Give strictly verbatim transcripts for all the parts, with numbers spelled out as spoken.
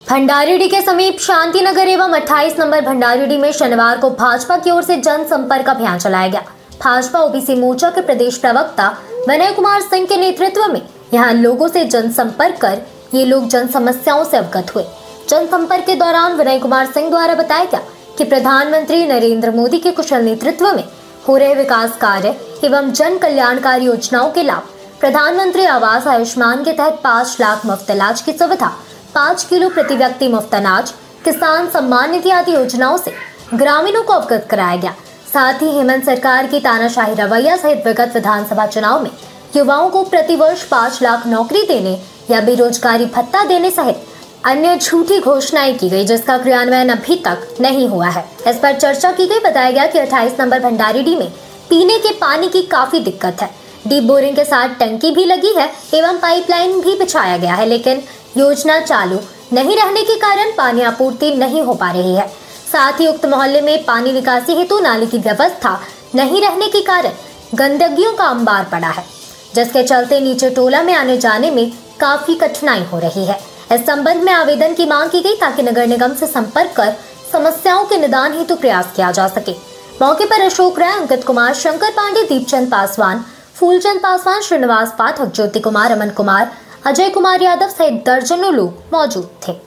भंडारीडीह के समीप शांतिनगर एवं अट्ठाईस नंबर भंडारीडीह में शनिवार को भाजपा की ओर से जनसंपर्क अभियान चलाया गया। भाजपा ओबीसी मोर्चा के प्रदेश प्रवक्ता विनय कुमार सिंह के नेतृत्व में यहां लोगों से जनसंपर्क कर ये लोग जन समस्याओं से अवगत हुए। जनसंपर्क के दौरान विनय कुमार सिंह द्वारा बताया गया कि प्रधानमंत्री नरेंद्र मोदी के कुशल नेतृत्व में हो रहे विकास कार्य एवं जन कल्याणकारी योजनाओं के लाभ, प्रधानमंत्री आवास आयुष्मान के तहत पाँच लाख मुफ्त इलाज की सुविधा, पाँच किलो प्रति व्यक्ति मुफ्त अनाज, किसान सम्मान निधि आदि योजनाओं से ग्रामीणों को अवगत कराया गया। साथ ही हेमंत सरकार की तानाशाही रवैया सहित विगत विधानसभा चुनाव में युवाओं को प्रतिवर्ष पाँच लाख नौकरी देने या बेरोजगारी भत्ता देने सहित अन्य झूठी घोषणाएं की गई, जिसका क्रियान्वयन अभी तक नहीं हुआ है। इस पर चर्चा की गई। बताया गया कि अट्ठाईस नंबर भंडारीडीह में पीने के पानी की काफी दिक्कत है। डीप बोरिंग के साथ टंकी भी लगी है एवं पाइपलाइन भी बिछाया गया है, लेकिन योजना चालू नहीं रहने के कारण पानी आपूर्ति नहीं हो पा रही है। साथ ही उक्त मोहल्ले में पानी निकासी हेतु नाली की व्यवस्था नहीं रहने के कारण गंदगियों का अंबार पड़ा है, जिसके चलते नीचे टोला में आने जाने में काफी कठिनाई हो रही है। इस संबंध में आवेदन की मांग की गई ताकि नगर निगम से संपर्क कर समस्याओं के निदान हेतु प्रयास किया जा सके। मौके पर अशोक राय, अंकित कुमार, शंकर पांडे, दीपचंद पासवान, फूलचंद पासवान, श्रीनिवास पाठक, ज्योति कुमार, अमन कुमार, अजय कुमार यादव सहित दर्जनों लोग मौजूद थे।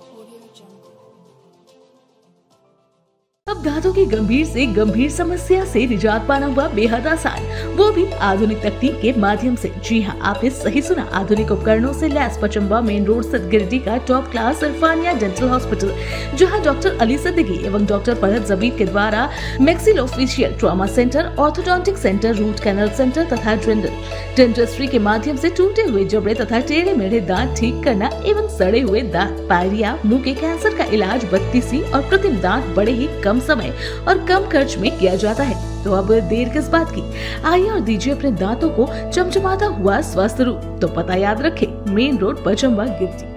अब दांतों की गंभीर से गंभीर समस्या से निजात पाना हुआ बेहद आसान, वो भी आधुनिक तकनीक के माध्यम से। जी हाँ, आपने सही सुना। आधुनिक उपकरणों से लैस पचम्बा मेन रोड स्थित गिरिडीह का top class Irfania dental hospital, जहां डॉक्टर अली सिद्दीकी एवं डॉक्टर फरहत जबीर के द्वारा maxillofacial trauma centre, orthodontic centre, root canal centre तथा डेंटिस्ट्री के माध्यम से टूटे हुए जबड़े तथा टेढ़े मेढ़े दांत ठीक करना एवं सड़े हुए दांत, पायरिया, मुंह के कैंसर का इलाज बत्तीसी और कृत्रिम दांत बड़े ही कम समय और कम खर्च में किया जाता है। तो अब देर किस बात की, आइए और दीजिए अपने दांतों को चमचमाता हुआ स्वस्थ रूप। तो पता याद रखें, मेन रोड पचम्बा गिरिडीह।